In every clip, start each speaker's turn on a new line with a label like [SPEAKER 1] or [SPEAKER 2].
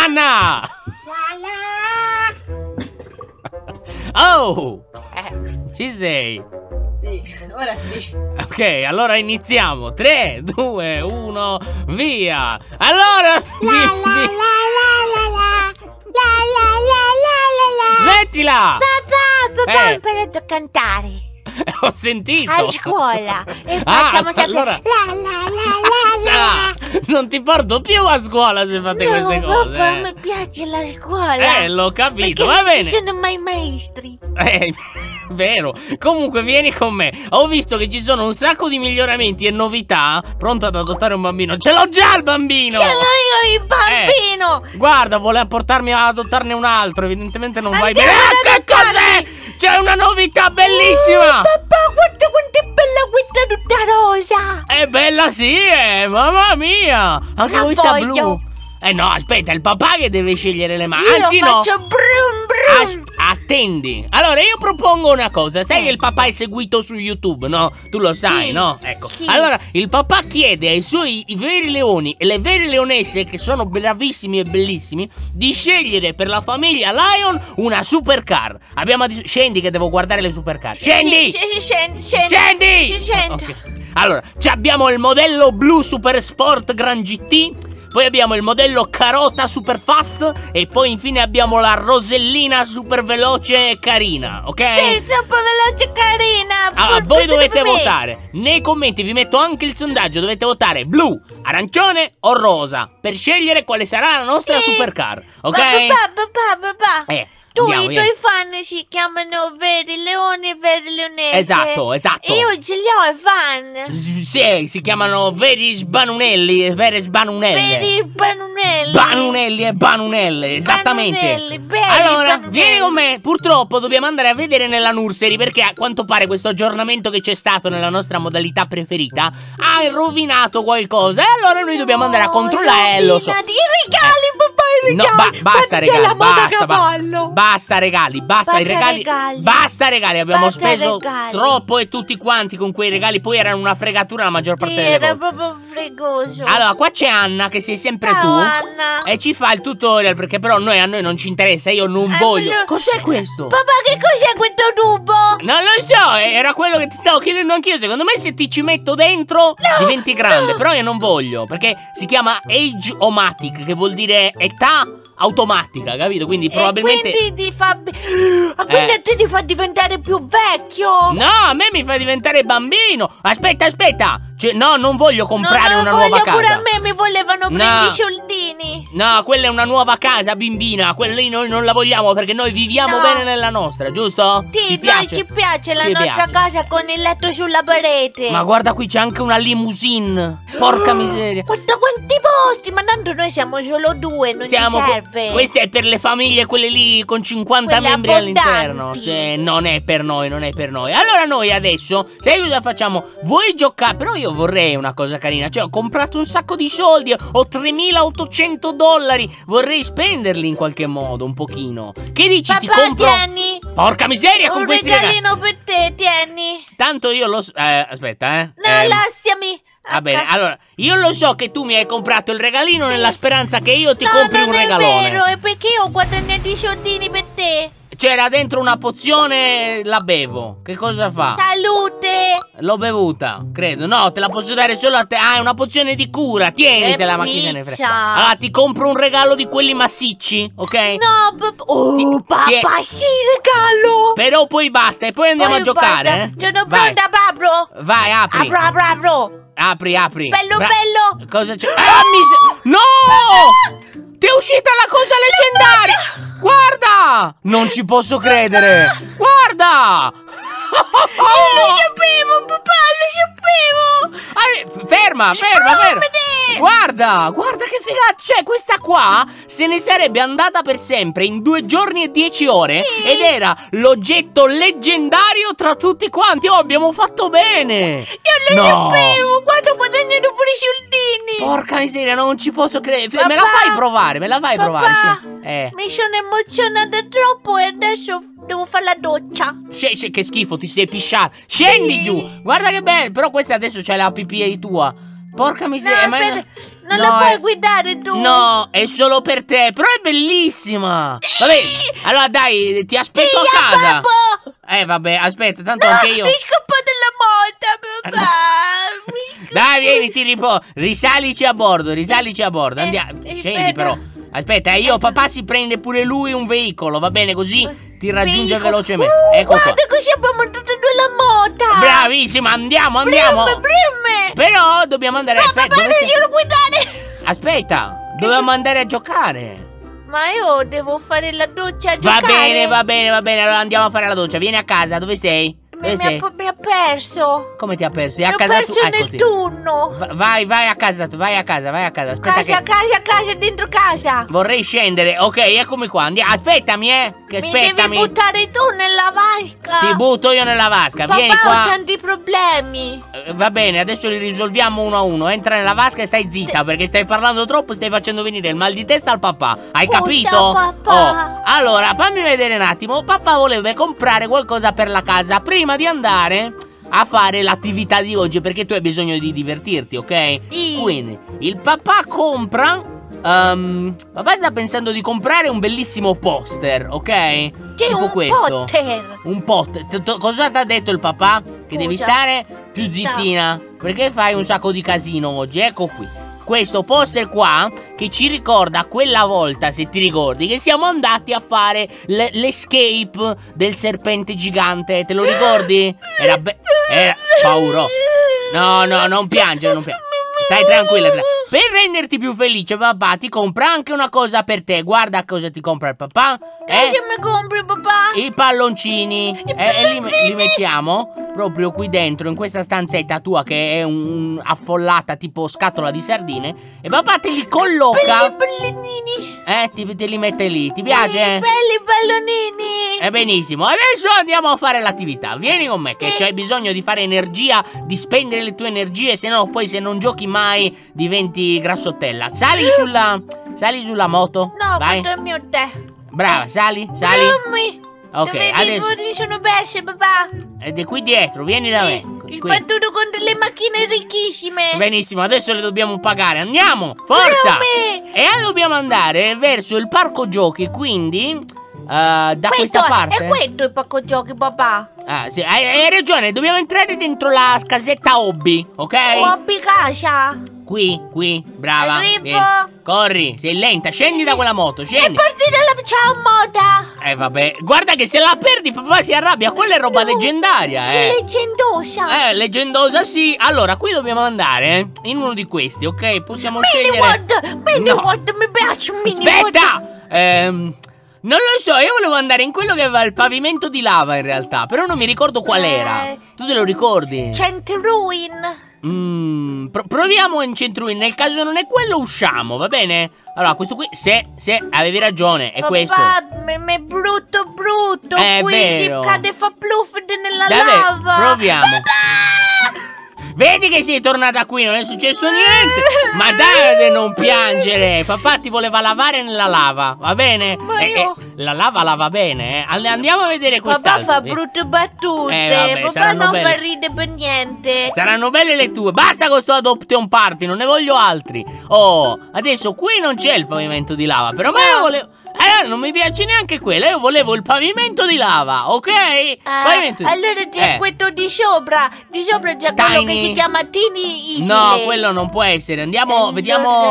[SPEAKER 1] Anna! Oh! Ci sei?
[SPEAKER 2] Sì, ora sì.
[SPEAKER 1] Ok, allora iniziamo. 3, 2, 1, via! Allora... Smettila!
[SPEAKER 3] Papà, ho imparato a cantare
[SPEAKER 1] Ho sentito.
[SPEAKER 3] a scuola e facciamo sempre
[SPEAKER 1] allora... Non ti porto più a scuola se fate queste cose.
[SPEAKER 3] Papà, mi piace la scuola.
[SPEAKER 1] L'ho capito,
[SPEAKER 3] perché
[SPEAKER 1] va bene.
[SPEAKER 3] non ci sono mai maestri.
[SPEAKER 1] Vero. Comunque vieni con me. Ho visto che ci sono un sacco di miglioramenti e novità. Pronto ad adottare un bambino? Ce l'ho già il bambino.
[SPEAKER 3] Ce l'ho io il bambino.
[SPEAKER 1] Guarda, vuole portarmi ad adottarmi un altro. Evidentemente non vai bene.
[SPEAKER 3] Andiamo ad
[SPEAKER 1] Che cos'è? C'è una novità bellissima.
[SPEAKER 3] Papà, guarda quanto è bella questa tutta rosa.
[SPEAKER 1] È bella sì, mamma mia. Anche
[SPEAKER 3] La
[SPEAKER 1] questa
[SPEAKER 3] voglio.
[SPEAKER 1] blu. No, aspetta, è il papà che deve scegliere le mani.
[SPEAKER 3] Io
[SPEAKER 1] Anzi no.
[SPEAKER 3] faccio brum brum.
[SPEAKER 1] Attendi. Allora io propongo una cosa. Sai che il papà è seguito su YouTube, no? Tu lo sai,
[SPEAKER 3] Sì,
[SPEAKER 1] no? Ecco.
[SPEAKER 3] sì.
[SPEAKER 1] Allora il papà chiede ai suoi veri leoni e le vere leonesse, che sono bravissimi e bellissimi, di scegliere per la famiglia Lion una supercar. Scendi che devo guardare le supercar. Scendi!
[SPEAKER 3] Sì, scendi.
[SPEAKER 1] Scendi!
[SPEAKER 3] Si sente.
[SPEAKER 1] Ok. Allora, abbiamo il modello blu Super Sport Gran GT. Poi abbiamo il modello Carota Super Fast. E poi infine abbiamo la Rosellina super veloce e carina, ok?
[SPEAKER 3] Sì, super veloce e carina.
[SPEAKER 1] Allora, voi dovete
[SPEAKER 3] per me.
[SPEAKER 1] votare. Nei commenti vi metto anche il sondaggio. Dovete votare blu, arancione o rosa per scegliere quale sarà la nostra
[SPEAKER 3] Sì.
[SPEAKER 1] supercar, ok?
[SPEAKER 3] Ma papà. Tu,
[SPEAKER 1] andiamo,
[SPEAKER 3] i tuoi fan si chiamano veri leoni e veri leonesse.
[SPEAKER 1] Esatto.
[SPEAKER 3] Io ce li ho i fan.
[SPEAKER 1] Sì, si chiamano veri sbanunelli e vere sbanunelle.
[SPEAKER 3] Veri banunelli.
[SPEAKER 1] Banunelli e banunelle, esattamente.
[SPEAKER 3] Banunelli, veri
[SPEAKER 1] Allora,
[SPEAKER 3] banunelli.
[SPEAKER 1] vieni con me. Purtroppo dobbiamo andare a vedere nella nursery, perché a quanto pare questo aggiornamento che c'è stato nella nostra modalità preferita ha rovinato qualcosa. E allora noi dobbiamo andare a controllare. Lo so.
[SPEAKER 3] I regali, papà, i
[SPEAKER 1] No,
[SPEAKER 3] regali.
[SPEAKER 1] basta
[SPEAKER 3] C'è
[SPEAKER 1] regali,
[SPEAKER 3] la moda
[SPEAKER 1] basta,
[SPEAKER 3] cavallo.
[SPEAKER 1] basta regali, basta i regali. Basta regali, abbiamo
[SPEAKER 3] Basta
[SPEAKER 1] speso
[SPEAKER 3] regali.
[SPEAKER 1] troppo e tutti quanti con quei regali. Poi erano una fregatura la maggior parte
[SPEAKER 3] Sì,
[SPEAKER 1] delle
[SPEAKER 3] era
[SPEAKER 1] volte.
[SPEAKER 3] proprio fregoso.
[SPEAKER 1] Allora, qua c'è Anna, che sei sempre
[SPEAKER 3] Ciao,
[SPEAKER 1] tu.
[SPEAKER 3] Anna.
[SPEAKER 1] E ci fa il tutorial, perché però a noi non ci interessa, io non voglio.
[SPEAKER 3] voglio-
[SPEAKER 1] Cos'è questo?
[SPEAKER 3] Papà, che cos'è questo tubo?
[SPEAKER 1] Non lo so, era quello che ti stavo chiedendo anch'io. Secondo me se ti ci metto dentro diventi grande, però io non voglio, perché si chiama Age-O-Matic, che vuol dire età automatica, capito? Quindi probabilmente...
[SPEAKER 3] E quindi ti fa... quindi a te ti fa diventare più vecchio.
[SPEAKER 1] No, a me mi fa diventare bambino. Aspetta. Cioè, no, non voglio comprare una nuova casa.
[SPEAKER 3] Pure a me mi volevano
[SPEAKER 1] No.
[SPEAKER 3] prendere i soldini.
[SPEAKER 1] No, quella è una nuova casa, bimbina. Quella lì noi non la vogliamo, perché noi viviamo
[SPEAKER 3] No.
[SPEAKER 1] bene nella nostra, giusto?
[SPEAKER 3] Sì, noi ci piace la
[SPEAKER 1] Ci
[SPEAKER 3] nostra
[SPEAKER 1] piace.
[SPEAKER 3] casa con il letto sulla parete.
[SPEAKER 1] Ma guarda, qui c'è anche una limousine. Porca miseria.
[SPEAKER 3] Guarda quanti posti, ma tanto noi siamo solo due, non ci serve.
[SPEAKER 1] Questa è per le famiglie, quelle lì con 50
[SPEAKER 3] Quelle
[SPEAKER 1] membri
[SPEAKER 3] abbondanti.
[SPEAKER 1] all'interno. Sì, non è per noi, non è per noi. Allora noi adesso, sai cosa facciamo? Vuoi giocare? Però io vorrei una cosa carina. Cioè, ho comprato un sacco di soldi, ho $3.800. Vorrei spenderli in qualche modo, un pochino. Che dici?
[SPEAKER 3] Papà,
[SPEAKER 1] ti compro...
[SPEAKER 3] tieni.
[SPEAKER 1] Porca miseria con
[SPEAKER 3] Un
[SPEAKER 1] questi regali.
[SPEAKER 3] regalino per te, tieni.
[SPEAKER 1] Tanto io lo so... aspetta,
[SPEAKER 3] No, lasciami.
[SPEAKER 1] Va bene, allora, io lo so che tu mi hai comprato il regalino nella speranza che io ti
[SPEAKER 3] No,
[SPEAKER 1] compri
[SPEAKER 3] non
[SPEAKER 1] un
[SPEAKER 3] è
[SPEAKER 1] regalone.
[SPEAKER 3] vero, è perché io ho guadagnato i soldini per te.
[SPEAKER 1] C'era dentro una pozione, la bevo. Che cosa fa?
[SPEAKER 3] Salute.
[SPEAKER 1] L'ho bevuta, credo. No, te la posso dare solo a te. Ah, è una pozione di cura. Tienitela, ma chi se ne frega.
[SPEAKER 3] pizza.
[SPEAKER 1] Allora, ti compro un regalo di quelli massicci, ok?
[SPEAKER 3] No, papà. Oh, papà, sì, regalo.
[SPEAKER 1] Però poi basta e poi andiamo a giocare, eh?
[SPEAKER 3] Sono
[SPEAKER 1] Vai.
[SPEAKER 3] pronta, apro.
[SPEAKER 1] Vai, apri.
[SPEAKER 3] Apro.
[SPEAKER 1] Apri.
[SPEAKER 3] Bello, bello.
[SPEAKER 1] Cosa c'è? No! Ti è uscita la cosa leggendaria! Guarda! Non ci posso credere! Guarda!
[SPEAKER 3] Lo sapevo, papà, lo sapevo.
[SPEAKER 1] Ferma! Guarda che figata! Cioè, questa qua se ne sarebbe andata per sempre in 2 giorni e 10 ore ed era l'oggetto leggendario tra tutti quanti. Oh, abbiamo fatto bene!
[SPEAKER 3] Io lo sapevo, guarda guadagnano pure i soldini.
[SPEAKER 1] Porca miseria, non ci posso credere.
[SPEAKER 3] Papà,
[SPEAKER 1] me la fai provare,
[SPEAKER 3] Papà,
[SPEAKER 1] sì.
[SPEAKER 3] mi sono emozionata troppo e adesso devo fare la doccia.
[SPEAKER 1] Che schifo, ti sei pisciato. Scendi giù. Guarda che bello. Però questa adesso c'è la pipì tua. Porca miseria,
[SPEAKER 3] No,
[SPEAKER 1] ma
[SPEAKER 3] non la puoi guidare tu.
[SPEAKER 1] No, è solo per te, però è bellissima. Vabbè, allora dai, ti aspetto a casa.
[SPEAKER 3] Babbo.
[SPEAKER 1] Vabbè, aspetta, tanto anche io.
[SPEAKER 3] Mi scappa della moto, papà.
[SPEAKER 1] Dai, vieni, ti riposo. Risalici a bordo, andiamo. Scendi però. Aspetta, io papà si prende pure lui un veicolo, va bene? Così ti raggiunge velocemente. Ecco qua.
[SPEAKER 3] Guarda, così abbiamo tutte e due la moto.
[SPEAKER 1] Bravissima, andiamo.
[SPEAKER 3] Prime.
[SPEAKER 1] Però dobbiamo andare.
[SPEAKER 3] No, papà, non riesco a guidare.
[SPEAKER 1] Aspetta, dobbiamo andare a giocare.
[SPEAKER 3] Ma io devo fare la doccia a giocare.
[SPEAKER 1] Va bene. Allora andiamo a fare la doccia. Vieni a casa, dove sei?
[SPEAKER 3] Mi ha perso.
[SPEAKER 1] Come ti ha perso? Sei a
[SPEAKER 3] Mi
[SPEAKER 1] casa
[SPEAKER 3] ha perso
[SPEAKER 1] tua?
[SPEAKER 3] nel turno.
[SPEAKER 1] Vai a casa. Aspetta
[SPEAKER 3] Casa, dentro casa.
[SPEAKER 1] vorrei scendere. Ok, eccomi qua. Aspettami,
[SPEAKER 3] Mi devi buttare tu nella vasca.
[SPEAKER 1] Ti butto io nella vasca.
[SPEAKER 3] Papà,
[SPEAKER 1] Vieni qua.
[SPEAKER 3] ho tanti problemi.
[SPEAKER 1] Va bene, adesso li risolviamo uno a uno. Entra nella vasca e stai zitta perché stai parlando troppo e stai facendo venire il mal di testa al papà. Hai
[SPEAKER 3] Scusa,
[SPEAKER 1] capito?
[SPEAKER 3] papà.
[SPEAKER 1] Allora, fammi vedere un attimo. Papà voleva comprare qualcosa per la casa prima di andare a fare l'attività di oggi, perché tu hai bisogno di divertirti, ok?
[SPEAKER 3] Sì.
[SPEAKER 1] Quindi il papà compra papà sta pensando di comprare un bellissimo poster, ok?
[SPEAKER 3] C'è
[SPEAKER 1] Tipo
[SPEAKER 3] un
[SPEAKER 1] questo.
[SPEAKER 3] potter.
[SPEAKER 1] Un potter. Cosa ti ha detto il papà? Che devi stare più zittina, perché fai un sacco di casino oggi. Ecco qui. Questo poster qua che ci ricorda quella volta, se ti ricordi, che siamo andati a fare l'escape del serpente gigante. Te lo ricordi? Era pauroso. No, non piangere, Stai tranquilla. Per renderti più felice, papà ti compra anche una cosa per te. Guarda cosa ti compra il papà.
[SPEAKER 3] Cosa mi compri, papà?
[SPEAKER 1] I palloncini. E li mettiamo proprio qui dentro, in questa stanzetta tua che è affollata tipo scatola di sardine. E papà te li colloca.
[SPEAKER 3] Belli pallonini.
[SPEAKER 1] Te li mette lì. Ti piace?
[SPEAKER 3] Belli pallonini.
[SPEAKER 1] Benissimo. Adesso andiamo a fare l'attività. Vieni con me che c'hai bisogno di fare energia, di spendere le tue energie, se no poi se non giochi mai diventi grassottella. Sali sulla moto.
[SPEAKER 3] No,
[SPEAKER 1] vai.
[SPEAKER 3] questo è il mio tè.
[SPEAKER 1] Brava, sali. Ok, adesso
[SPEAKER 3] mi sono perse, papà.
[SPEAKER 1] ed è qui dietro, vieni da me.
[SPEAKER 3] Il
[SPEAKER 1] Qui.
[SPEAKER 3] battuto contro le macchine ricchissime.
[SPEAKER 1] Benissimo, adesso le dobbiamo pagare. Andiamo, forza! E dobbiamo andare verso il parco giochi, quindi da questa parte.
[SPEAKER 3] È questo il parco giochi, papà.
[SPEAKER 1] Ah, sì, hai ragione, dobbiamo entrare dentro la casetta hobby, ok?
[SPEAKER 3] Hobby casa.
[SPEAKER 1] Qui, brava.
[SPEAKER 3] Arrivo.
[SPEAKER 1] Vieni. Corri, sei lenta, scendi da quella moto, scendi.
[SPEAKER 3] E partita la ciao moda.
[SPEAKER 1] Vabbè, guarda che se la perdi papà si arrabbia, quella è roba leggendaria,
[SPEAKER 3] Leggendosa.
[SPEAKER 1] Leggendosa sì. Allora, qui dobbiamo andare in uno di questi, ok? Possiamo scegliere.
[SPEAKER 3] Mini World, mi piace un Mini World.
[SPEAKER 1] Aspetta! Non lo so, io volevo andare in quello che aveva il pavimento di lava in realtà, però non mi ricordo qual era. Tu te lo ricordi?
[SPEAKER 3] Centruin.
[SPEAKER 1] Proviamo in Centruin, nel caso non è quello usciamo, va bene? Allora, questo qui, se avevi ragione, è questo.
[SPEAKER 3] Ma è brutto. Qui
[SPEAKER 1] vero.
[SPEAKER 3] si cade, fa pluff nella
[SPEAKER 1] Davvero,
[SPEAKER 3] lava.
[SPEAKER 1] proviamo. Vedi che sei tornata qui, non è successo niente. Ma dai, non piangere. Papà ti voleva lavare nella lava, va bene?
[SPEAKER 3] Ma io...
[SPEAKER 1] la lava lava bene, Andiamo a vedere quest'altro.
[SPEAKER 3] Papà fa brutte battute.
[SPEAKER 1] Vabbè,
[SPEAKER 3] Papà non
[SPEAKER 1] belle.
[SPEAKER 3] fa ride per niente.
[SPEAKER 1] Saranno belle le tue. Basta con sto adoption party, non ne voglio altri. Oh, adesso qui non c'è il pavimento di lava, però me lo volevo... non mi piace neanche quello. Io volevo il pavimento di lava, ok?
[SPEAKER 3] Allora c'è quello di sopra. Di sopra c'è quello che si chiama Tiny Isole.
[SPEAKER 1] No, quello non può essere. Andiamo, vediamo.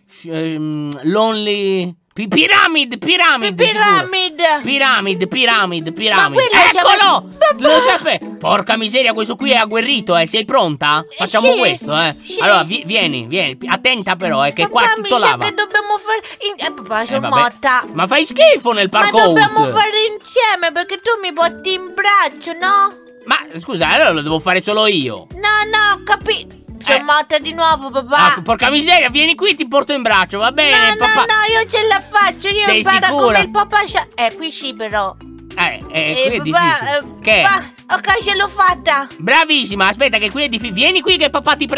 [SPEAKER 1] Lonely. Pyramid. Eccolo! Lo sapevo. Porca miseria, questo qui è agguerrito, Sei pronta? Facciamo questo,
[SPEAKER 3] Sì.
[SPEAKER 1] Allora, vieni. Attenta però, che qua è tutto lava.
[SPEAKER 3] Che dobbiamo fare... papà, sono morta.
[SPEAKER 1] Ma fai schifo nel parco.
[SPEAKER 3] Ma dobbiamo fare insieme, perché tu mi porti in braccio, no?
[SPEAKER 1] Ma scusa, allora lo devo fare solo io.
[SPEAKER 3] No, capito. Sono morta di nuovo, papà.
[SPEAKER 1] Porca miseria, vieni qui, ti porto in braccio, va bene, papà.
[SPEAKER 3] No, io ce la faccio. Io
[SPEAKER 1] Sei
[SPEAKER 3] imparo
[SPEAKER 1] sicura?
[SPEAKER 3] come il papà. Qui sì, però.
[SPEAKER 1] Qui è difficile. Che?
[SPEAKER 3] Ok, ce l'ho fatta.
[SPEAKER 1] Bravissima, aspetta che qui è difficile. Vieni qui che papà ti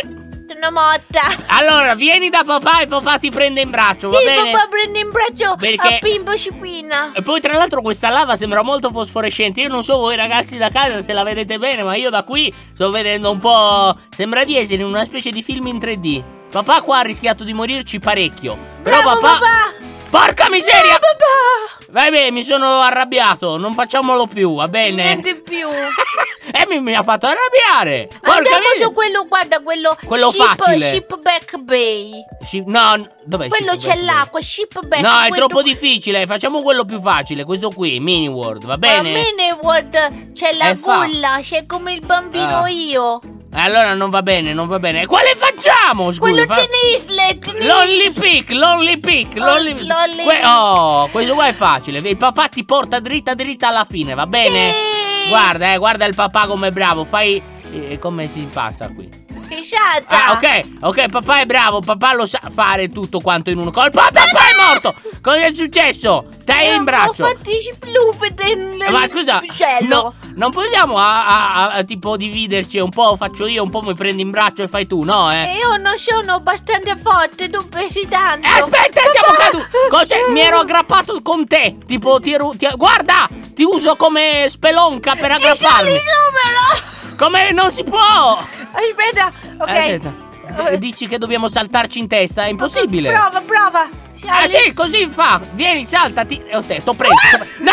[SPEAKER 3] una motta.
[SPEAKER 1] Allora, vieni da papà e papà ti prende in braccio, va
[SPEAKER 3] Sì,
[SPEAKER 1] bene?
[SPEAKER 3] papà prende in braccio
[SPEAKER 1] Perché-
[SPEAKER 3] a Pimbo Scipina.
[SPEAKER 1] E poi tra l'altro questa lava sembra molto fosforescente. Io non so voi ragazzi da casa se la vedete bene, ma io da qui sto vedendo un po'... Sembra di essere in una specie di film in 3D. Papà qua ha rischiato di morirci parecchio. Però
[SPEAKER 3] Bravo,
[SPEAKER 1] papà... Porca miseria!
[SPEAKER 3] No, papà.
[SPEAKER 1] Vai bene, mi sono arrabbiato. Non facciamolo più, va bene?
[SPEAKER 3] Niente più.
[SPEAKER 1] E mi ha fatto arrabbiare. Porca
[SPEAKER 3] Andiamo
[SPEAKER 1] miseria.
[SPEAKER 3] su quello, guarda, quello
[SPEAKER 1] facile.
[SPEAKER 3] Shipback Bay.
[SPEAKER 1] No, dov'è?
[SPEAKER 3] Quello
[SPEAKER 1] Shipback
[SPEAKER 3] c'è
[SPEAKER 1] Bay?
[SPEAKER 3] l'acqua, Shipback.
[SPEAKER 1] No, è
[SPEAKER 3] quello-
[SPEAKER 1] troppo difficile. Facciamo quello più facile. Questo qui, Mini World, va
[SPEAKER 3] A
[SPEAKER 1] bene?
[SPEAKER 3] Miniworld c'è la
[SPEAKER 1] fa.
[SPEAKER 3] gulla, c'è come il bambino
[SPEAKER 1] Ah.
[SPEAKER 3] io.
[SPEAKER 1] Allora non va bene, non va bene. Quale facciamo? Scusa,
[SPEAKER 3] Quello Tenislet.
[SPEAKER 1] Lonely Pick, Lonely Pick, Lonely...
[SPEAKER 3] Lonely
[SPEAKER 1] questo qua è facile. Il papà ti porta dritta alla fine, va bene?
[SPEAKER 3] Sì.
[SPEAKER 1] Guarda il papà come è bravo. Fai... come si passa qui?
[SPEAKER 3] Fisciata.
[SPEAKER 1] Ah, ok, papà è bravo, papà lo sa fare tutto quanto in uno colpo. Papà è morto! Cosa è successo? Stai in braccio.
[SPEAKER 3] Ho fatto i spluffe
[SPEAKER 1] Ma scusa, no, non possiamo tipo dividerci un po', faccio io, un po' mi prendi in braccio e fai tu, no?
[SPEAKER 3] Io non sono abbastanza forte, non pesi tanto.
[SPEAKER 1] Aspetta, siamo caduti! Cos'è? Mi ero aggrappato con te. Tipo, guarda! Ti uso come spelonca per
[SPEAKER 3] Sali
[SPEAKER 1] aggrapparmi.
[SPEAKER 3] subito!
[SPEAKER 1] Come non si può?
[SPEAKER 3] Aspetta, ok.
[SPEAKER 1] Aspetta. Dici che dobbiamo saltarci in testa? È impossibile.
[SPEAKER 3] Prova.
[SPEAKER 1] Ah sì, così fa. Vieni, saltati. T'ho preso. No!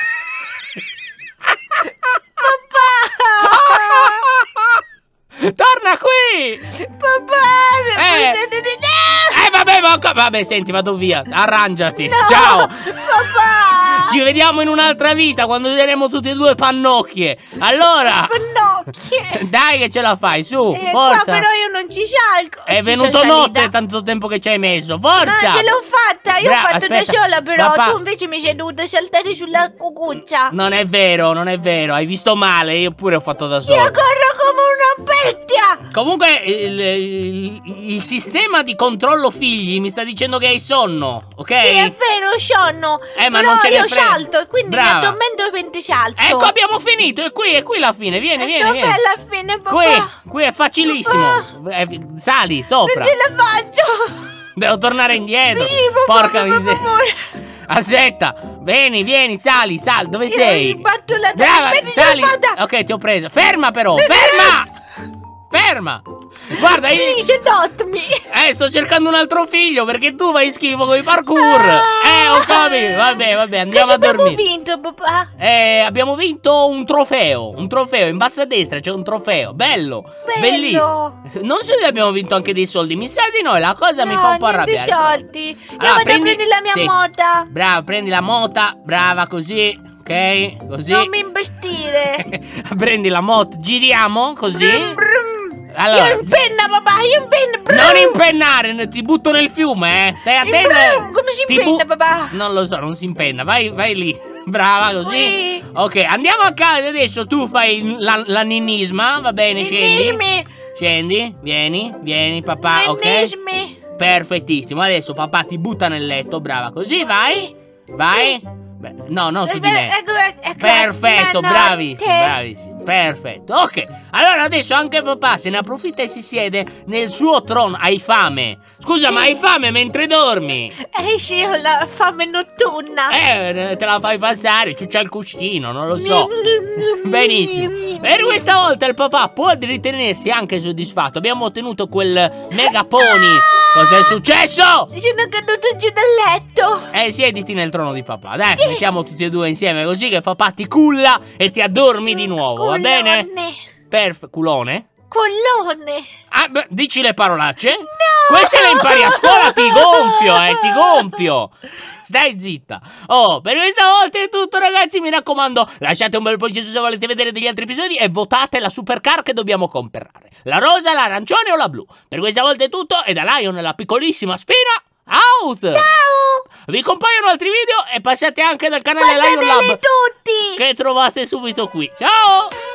[SPEAKER 1] Torna qui! Vabbè, senti, vado via. Arrangiati.
[SPEAKER 3] No,
[SPEAKER 1] Ciao.
[SPEAKER 3] Papà!
[SPEAKER 1] Ci vediamo in un'altra vita quando useremo tutte e due pannocchie. Allora,
[SPEAKER 3] Pannocchie!
[SPEAKER 1] dai che ce la fai, su,
[SPEAKER 3] Qua
[SPEAKER 1] forza.
[SPEAKER 3] però io non ci salgo.
[SPEAKER 1] È
[SPEAKER 3] Ci
[SPEAKER 1] venuto
[SPEAKER 3] sono
[SPEAKER 1] notte
[SPEAKER 3] salita.
[SPEAKER 1] tanto tempo che ci hai messo. Forza!
[SPEAKER 3] No, ce l'ho fatta, io ho fatto
[SPEAKER 1] aspetta,
[SPEAKER 3] da sola però.
[SPEAKER 1] papà.
[SPEAKER 3] Tu invece mi sei dovuto saltare sulla cucuccia.
[SPEAKER 1] Non è vero, non è vero. Hai visto male, io pure ho fatto da
[SPEAKER 3] Io
[SPEAKER 1] solo.
[SPEAKER 3] corro come una bestia.
[SPEAKER 1] Comunque il sistema di controllo figli mi sta dicendo che hai sonno, ok?
[SPEAKER 3] Sì, è vero, sonno.
[SPEAKER 1] Ma
[SPEAKER 3] però
[SPEAKER 1] non ce ne
[SPEAKER 3] io
[SPEAKER 1] frega.
[SPEAKER 3] salto e quindi
[SPEAKER 1] Brava.
[SPEAKER 3] mi addormento mentre salto.
[SPEAKER 1] Ecco, abbiamo finito, è qui la fine. Vieni.
[SPEAKER 3] Dov'è la fine, papà?
[SPEAKER 1] Qui è facilissimo. Sali sopra.
[SPEAKER 3] Non ce la faccio.
[SPEAKER 1] Devo tornare indietro.
[SPEAKER 3] Sì, papà,
[SPEAKER 1] Porca
[SPEAKER 3] papà,
[SPEAKER 1] miseria.
[SPEAKER 3] papà.
[SPEAKER 1] Aspetta, vieni, sali, dove sei?
[SPEAKER 3] Io batto la
[SPEAKER 1] Brava,
[SPEAKER 3] aspetta,
[SPEAKER 1] sali.
[SPEAKER 3] ce l'ho fatta.
[SPEAKER 1] Ok, ti ho preso. Ferma però, ferma. Guarda, io...
[SPEAKER 3] Please, not me.
[SPEAKER 1] sto cercando un altro figlio perché tu vai schifo con i parkour. Ho capito. Vabbè, andiamo
[SPEAKER 3] Cosa
[SPEAKER 1] a dormire.
[SPEAKER 3] abbiamo vinto, papà?
[SPEAKER 1] Abbiamo vinto un trofeo. In basso a destra c'è un trofeo. Bello. Bellissimo. Non so se abbiamo vinto anche dei soldi. Mi sa di no. La cosa mi fa un po' arrabbiare.
[SPEAKER 3] soldi. Io
[SPEAKER 1] Allora,
[SPEAKER 3] vado a prendere la mia
[SPEAKER 1] sì.
[SPEAKER 3] mota.
[SPEAKER 1] Brava, prendi la mota. Brava, così. Ok, così.
[SPEAKER 3] Non mi imbastire.
[SPEAKER 1] Prendi la moto. Giriamo così.
[SPEAKER 3] Brum, brum.
[SPEAKER 1] Allora,
[SPEAKER 3] Io in penna, papà, io in penna. Brum.
[SPEAKER 1] non impennare, ti butto nel fiume, Stai attento.
[SPEAKER 3] Brum. Come si
[SPEAKER 1] Ti
[SPEAKER 3] impenna, papà?
[SPEAKER 1] Non lo so, non si impenna. Vai lì. Brava, così.
[SPEAKER 3] Sì.
[SPEAKER 1] Ok, andiamo a casa adesso. Tu fai la ninnisma, va bene, scendi.
[SPEAKER 3] Ninnismi.
[SPEAKER 1] Scendi, vieni, papà, ok?
[SPEAKER 3] Ninnismi.
[SPEAKER 1] Perfettissimo. Adesso papà ti butta nel letto, brava, così, vai. Beh, no, non su di me. Perfetto, bravissimo, perfetto. Ok, allora adesso anche papà se ne approfitta e si siede nel suo trono. Hai fame? Scusa, ma hai fame mentre dormi?
[SPEAKER 3] Sì, ho la fame notturna.
[SPEAKER 1] Te la fai passare, ciuccia il cuscino, non lo so. Benissimo. Per questa volta il papà può ritenersi anche soddisfatto. Abbiamo ottenuto quel mega pony. Cos'è successo?
[SPEAKER 3] Sono caduto giù dal letto.
[SPEAKER 1] Siediti nel trono di papà. Dai, mettiamo tutti e due insieme così che papà ti culla e ti addormi di nuovo, va bene? Culone?
[SPEAKER 3] Collone.
[SPEAKER 1] Dici le parolacce?
[SPEAKER 3] No!
[SPEAKER 1] Queste le impari a scuola, ti gonfio. Stai zitta. Per questa volta è tutto, ragazzi. Mi raccomando, lasciate un bel pollice su se volete vedere degli altri episodi e votate la supercar che dobbiamo comprare. La rosa, l'arancione o la blu. Per questa volta è tutto e da Lion la piccolissima Spina out.
[SPEAKER 3] Ciao.
[SPEAKER 1] Vi compaiono altri video e passate anche dal canale Lion
[SPEAKER 3] Guardateli
[SPEAKER 1] Lab
[SPEAKER 3] tutti.
[SPEAKER 1] che trovate subito qui. Ciao.